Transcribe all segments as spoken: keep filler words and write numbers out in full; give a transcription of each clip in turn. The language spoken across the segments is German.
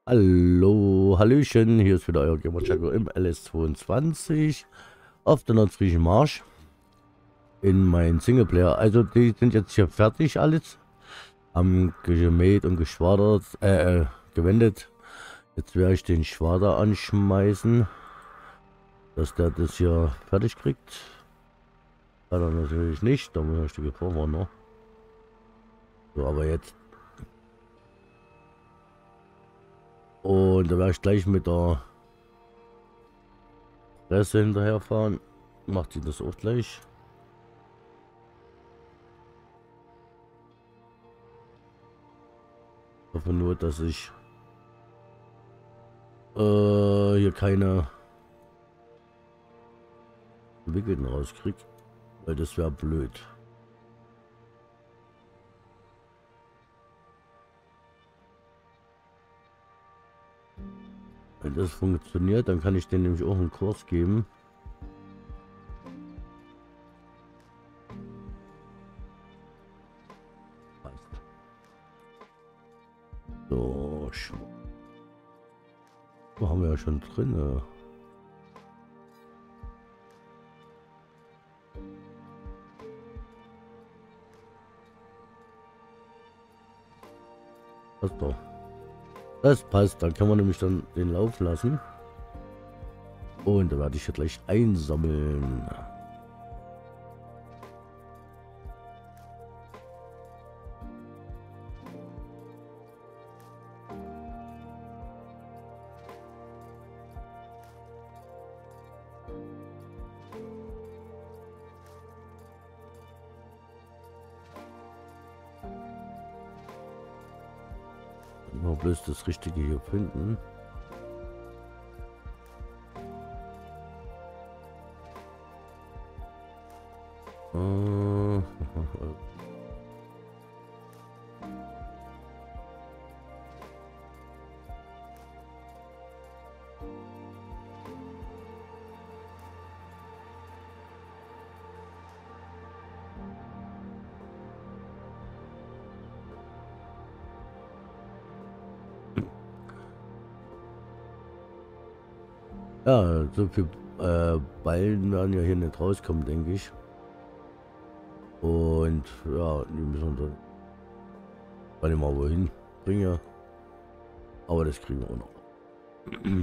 Hallo, Hallöchen, hier ist wieder euer Gamer Jaco im L S zweiundzwanzig auf der Nordfriesischen Marsch in meinen Singleplayer. Also die sind jetzt hier fertig alles, haben gemäht und geschwadert, äh, äh, gewendet. Jetzt werde ich den Schwader anschmeißen, dass der das hier fertig kriegt. Leider natürlich nicht, da muss ich ein Stück vorfahren noch. So, aber jetzt. Und da werde ich gleich mit der Presse hinterherfahren. Macht sie das auch gleich. Ich hoffe nur, dass ich äh, hier keine Wickeln rauskriege, weil das wäre blöd. Wenn das funktioniert, dann kann ich denen nämlich auch einen Kurs geben. So, wo haben wir ja schon drin. Passt doch. Das passt, dann kann man nämlich dann den Lauf lassen. Und da werde ich ja gleich einsammeln. Nur bloß das Richtige hier finden. Äh, Ja, so viel äh, Ballen werden ja hier nicht rauskommen, denke ich. Und ja, die müssen wir dann kann ich mal wohin bringen. Aber das kriegen wir auch noch.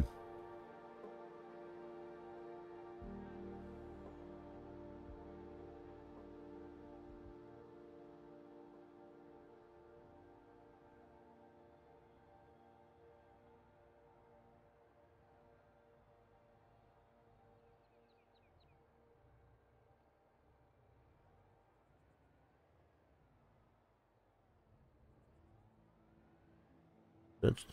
Jetzt.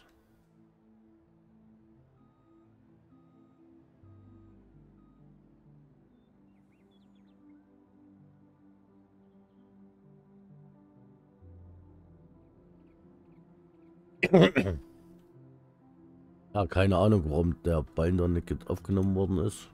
Ja, keine Ahnung, warum der Ballen da nicht aufgenommen worden ist.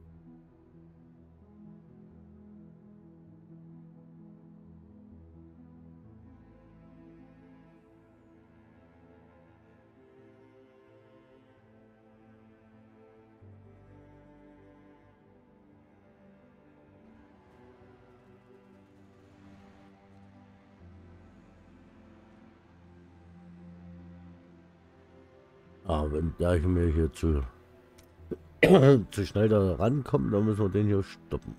Ah, wenn der mir hier zu, zu schnell da rankommt, dann müssen wir den hier stoppen.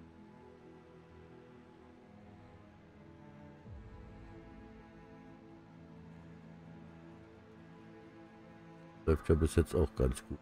Läuft ja bis jetzt auch ganz gut.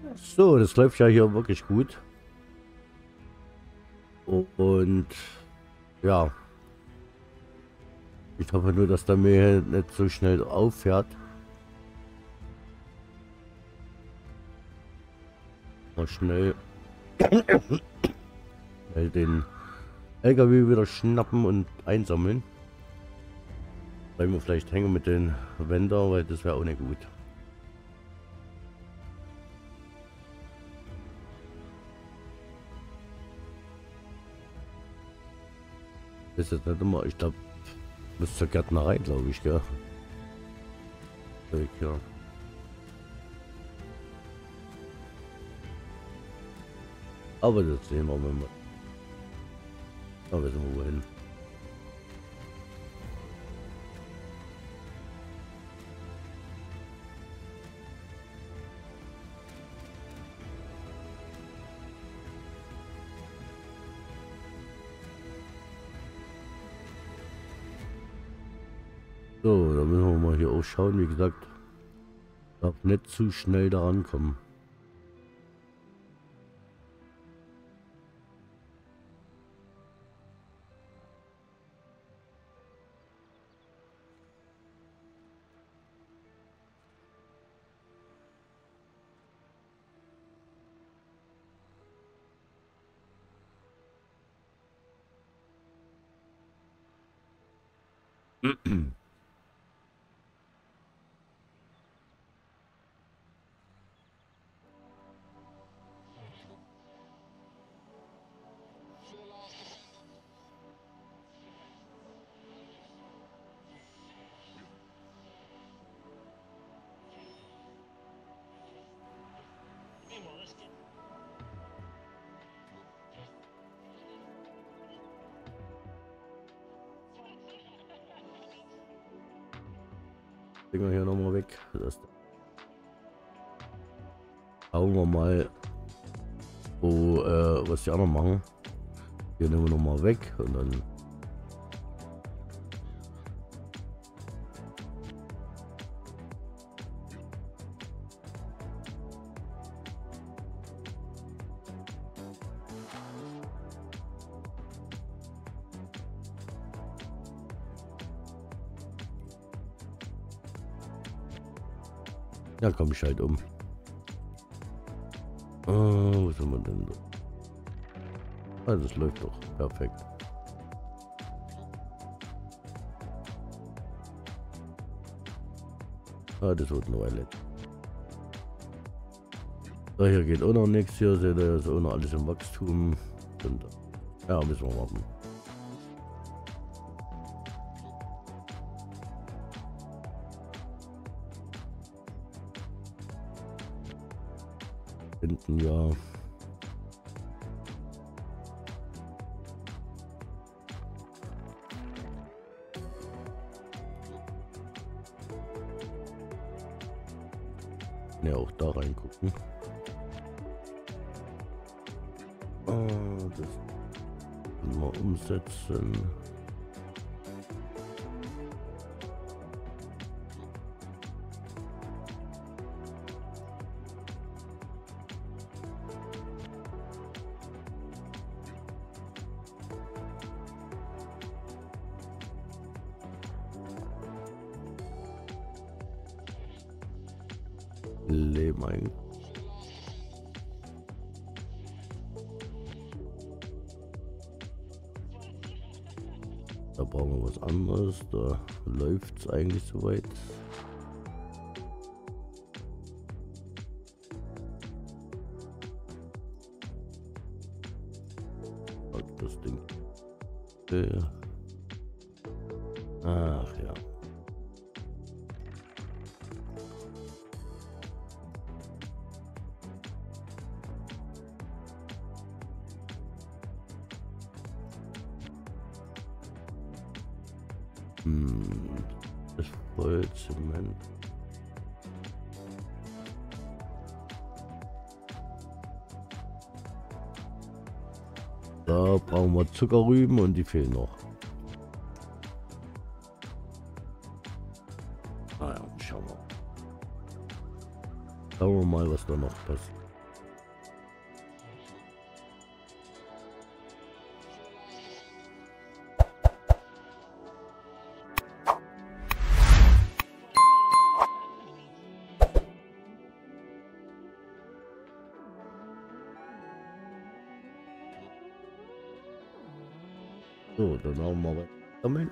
So, das läuft ja hier wirklich gut. Und ja, ich hoffe nur, dass der Mehl nicht so schnell auffährt. Mal schnell den L K W wieder schnappen und einsammeln. Bleiben wir vielleicht hängen mit den Wender, weil das wäre auch nicht gut. Das ist jetzt nicht immer, ich glaube, bis zur Gärtnerei, glaube ich, gell? Ja. Aber das sehen wir mal. Da wissen wir wohin. So, da müssen wir mal hier auch schauen. Wie gesagt, darf nicht zu schnell da rankommen. Dinger hier nochmal weg. Das schauen wir mal, wo, äh, was die anderen machen. Hier nehmen wir nochmal weg und dann ja, komm ich halt um. Ah, wo sind wir denn? Ah, das läuft doch. Perfekt. Ah, das wird eine Weile. So, hier geht auch noch nichts. Hier seht ihr, ist auch noch alles im Wachstum. Und, ja, müssen wir warten. Hinten ja. Ja, auch da reingucken. Ah, das mal umsetzen. Leben ein. Da brauchen wir was anderes. Da läuft es eigentlich soweit. Das Ding. Ach ja. Hm, das Vollzement. Da brauchen wir Zuckerrüben und die fehlen noch. Naja, schauen wir. Schauen wir mal, was da noch passiert. So, dann haben wir was sammeln.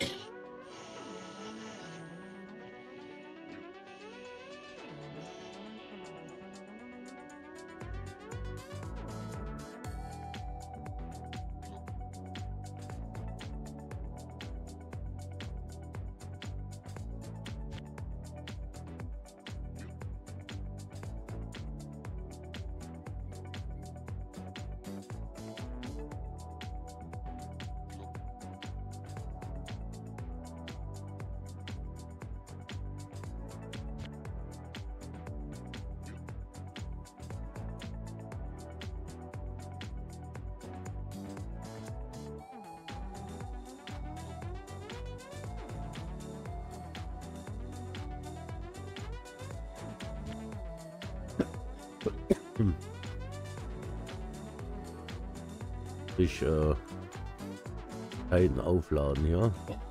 Hm. Ich äh, Zeiten aufladen hier.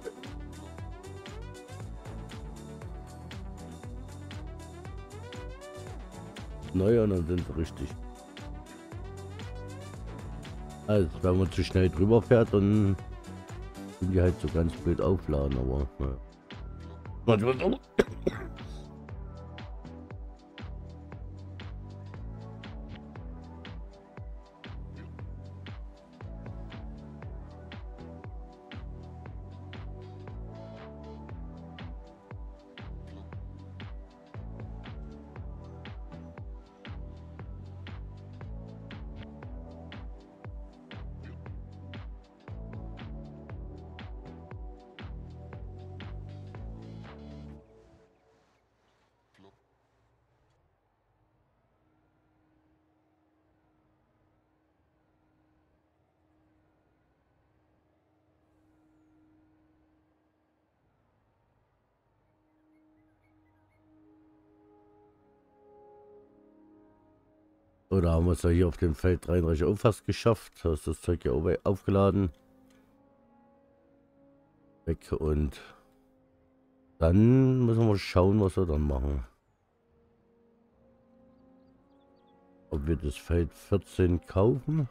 Neu und dann sind sie richtig. Also wenn man zu schnell drüber fährt, dann sind die halt so ganz blöd aufladen, aber naja. Was wird Oder haben wir es ja hier auf dem Feld dreiunddreißig auch fast geschafft. Da ist das Zeug ja auch aufgeladen. Weg und dann müssen wir schauen, was wir dann machen. Ob wir das Feld vierzehn kaufen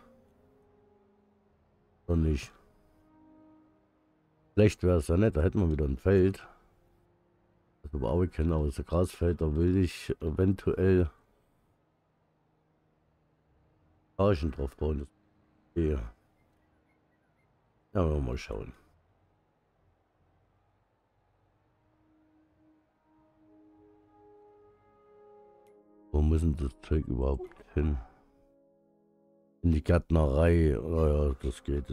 oder nicht. Schlecht wäre es ja nicht, da hätten wir wieder ein Feld. Das wir auch kennen, aber das Grasfeld, da will ich eventuell Garagen drauf bauen. Das okay. Ja, wir mal schauen. Wo müssen das Zeug überhaupt hin? In die Gärtnerei. Oh ja, das geht.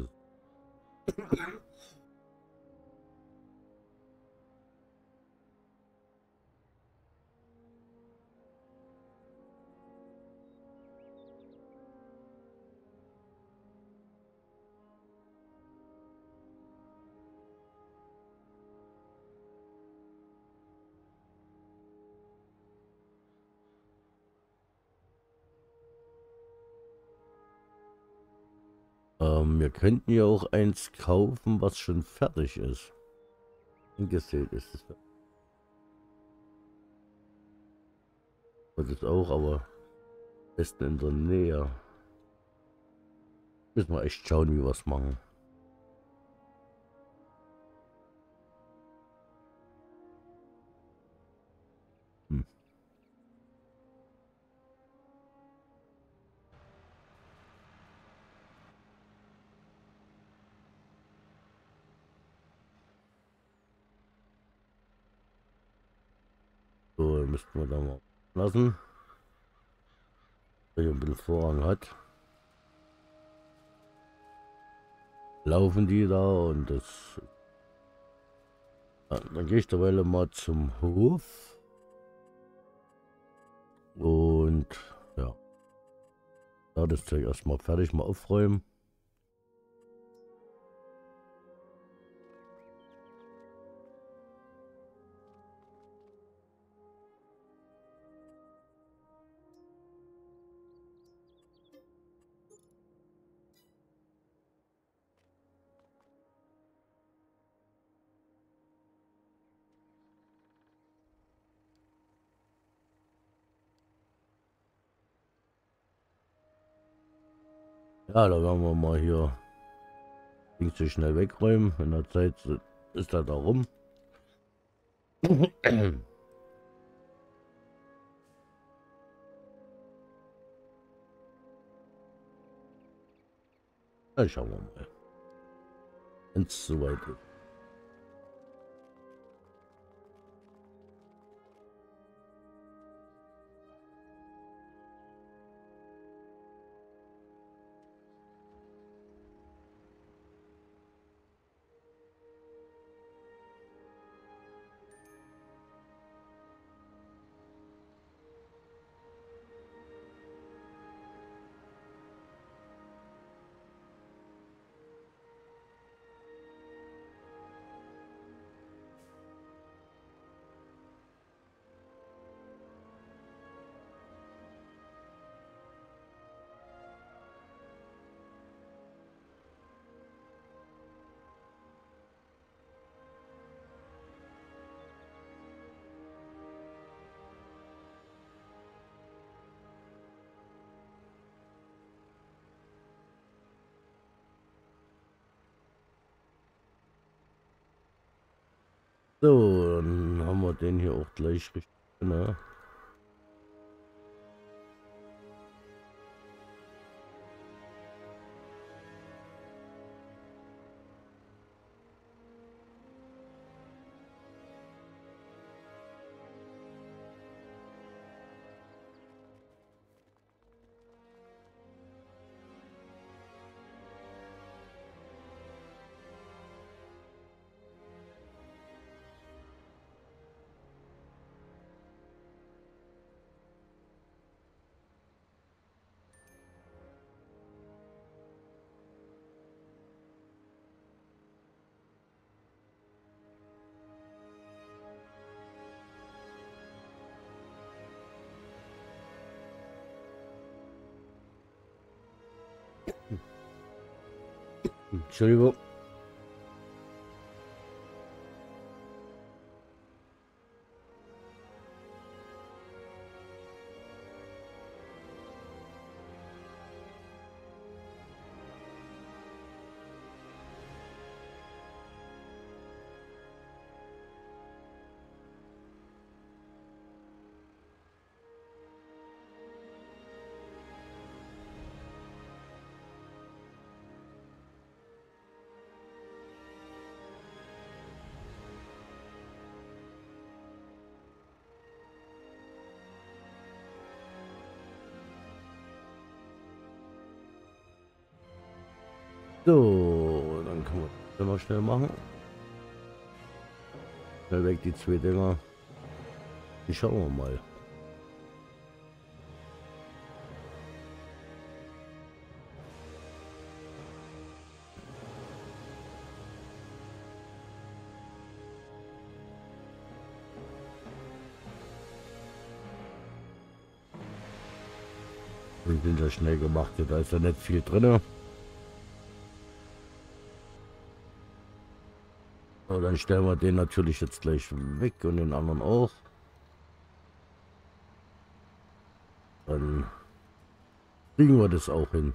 Ähm, wir könnten ja auch eins kaufen, was schon fertig ist. Angesät ist es. Das ist auch, aber am besten in der Nähe. Müssen wir echt schauen, wie wir es machen. Hm. So, dann müssten wir da mal lassen. Wer hier ein bisschen Vorrang hat. Laufen die da und das. Ja, dann gehe ich derweil mal zum Hof. Und ja. Da das Zeug erstmal fertig mal aufräumen. Ja, da werden wir mal hier Ding so schnell wegräumen. In der Zeit ist er da rum. Dann schauen wir mal, wenn es soweit ist. So, dann haben wir den hier auch gleich richtig. Ne? Entschuldigung. So, dann können wir das noch schnell machen. Schnell weg die zwei Dinger. Die schauen wir mal. Die sind ja schnell gemacht, da ist ja nicht viel drin. So, dann stellen wir den natürlich jetzt gleich weg und den anderen auch. Dann kriegen wir das auch hin.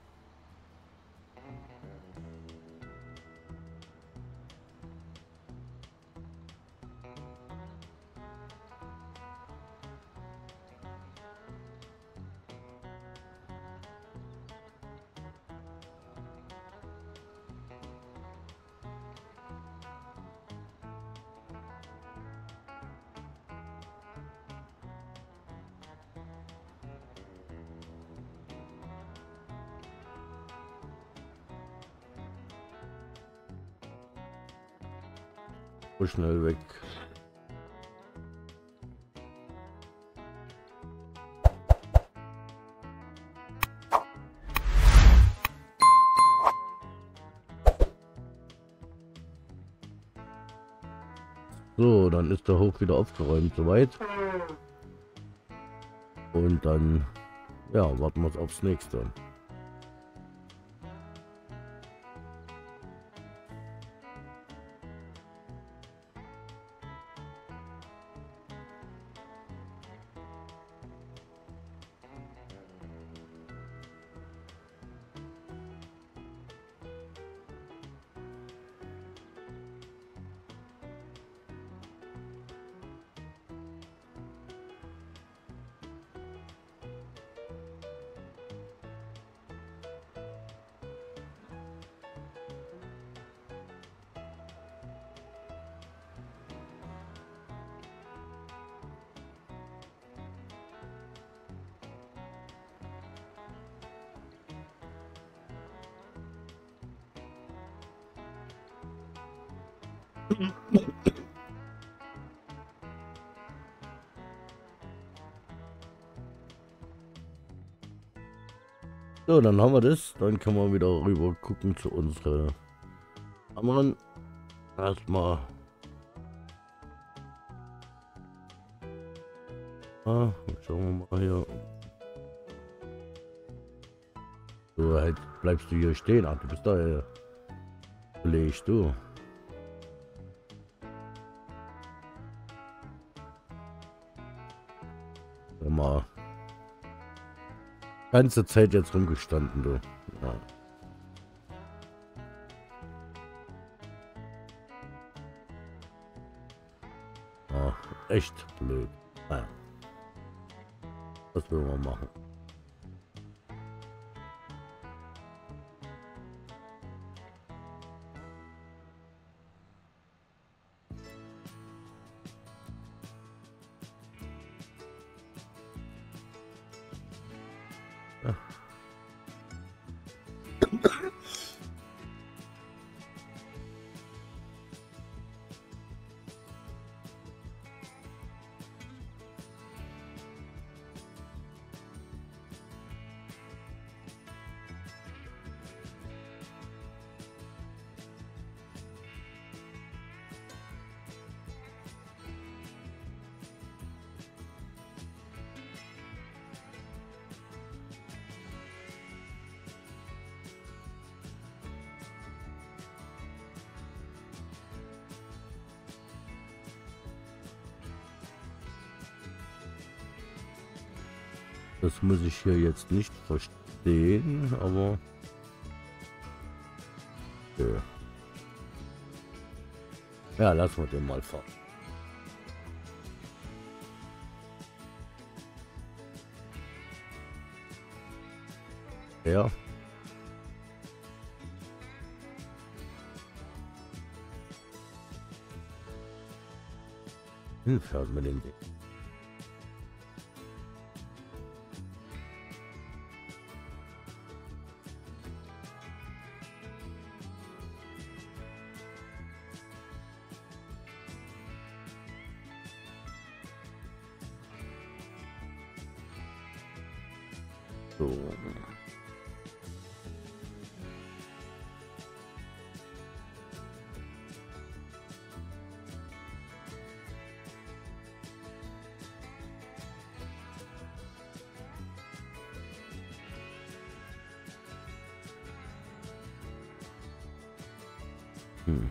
So schnell weg. So, dann ist der Hof wieder aufgeräumt soweit. Und dann, ja, warten wir aufs nächste. So, dann haben wir das. Dann können wir wieder rüber gucken zu unseren anderen. Erstmal. Ah, schauen wir mal hier. So, halt bleibst du hier stehen. Ach, du bist da, ja. Kollege, du. Sag mal. Ganze Zeit jetzt rumgestanden, du. Ja. Ah, echt blöd. Naja. Was will man machen? Ja. Das muss ich hier jetzt nicht verstehen, aber okay. Ja, lassen wir den mal fahren. Ja. Hinfährt mit dem Ding. So. Hm.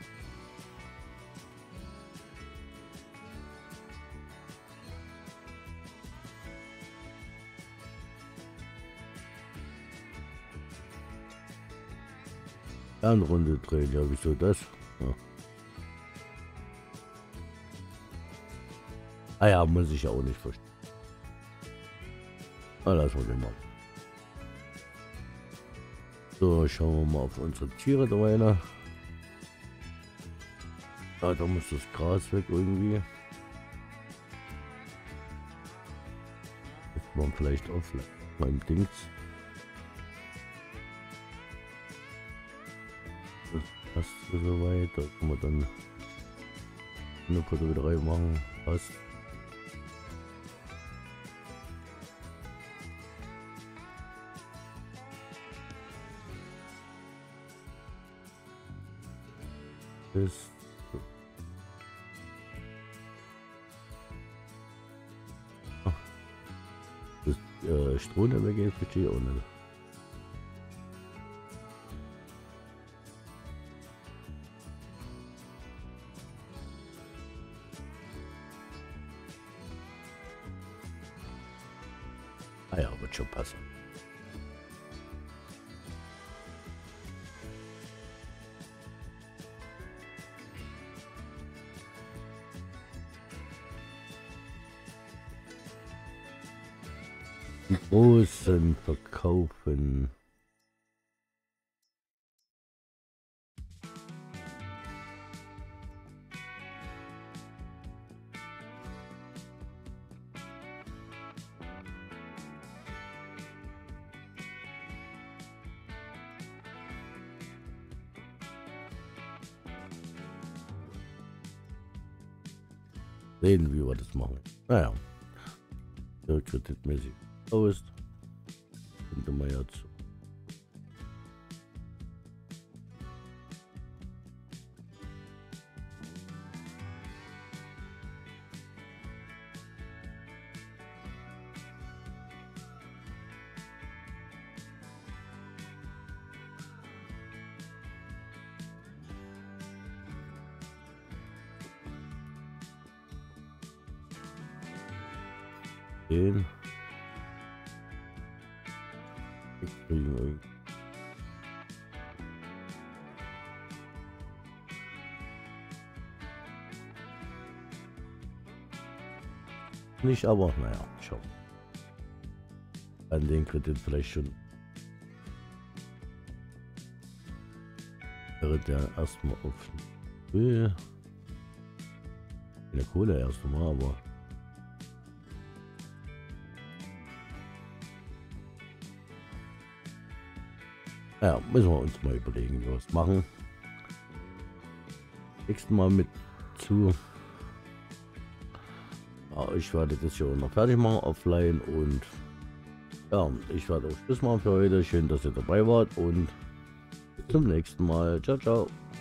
Eine Runde drehen, ja, wieso das? Ja. Ah ja, muss ich ja auch nicht verstehen. Na, lassen wir den mal. So, schauen wir mal auf unsere Tiere da weiter. Ja, da muss das Gras weg irgendwie. Ist man vielleicht auf meinem Dings. Das passt soweit. Da können wir dann eine Foto wieder reinmachen. Passt. Das Das äh, Strohnetzwerk geht verstehe auch nicht. Ah ja, wird schon passen. Die Großen verkaufen. sehen, wie wir das machen. Naja, ja, kreditmäßig aus. Könnte man jetzt. Den. Nicht, aber naja, schau. An den Kredit vielleicht schon. Wäre der erstmal auf Höhe. Eine Kohle erst mal, aber. Ja, müssen wir uns mal überlegen, wie wir es machen. Nächstes Mal mit zu. Ja, ich werde das hier noch fertig machen, offline, und ja, ich werde auch Schluss machen für heute. Schön, dass ihr dabei wart, und bis zum nächsten Mal. Ciao, ciao.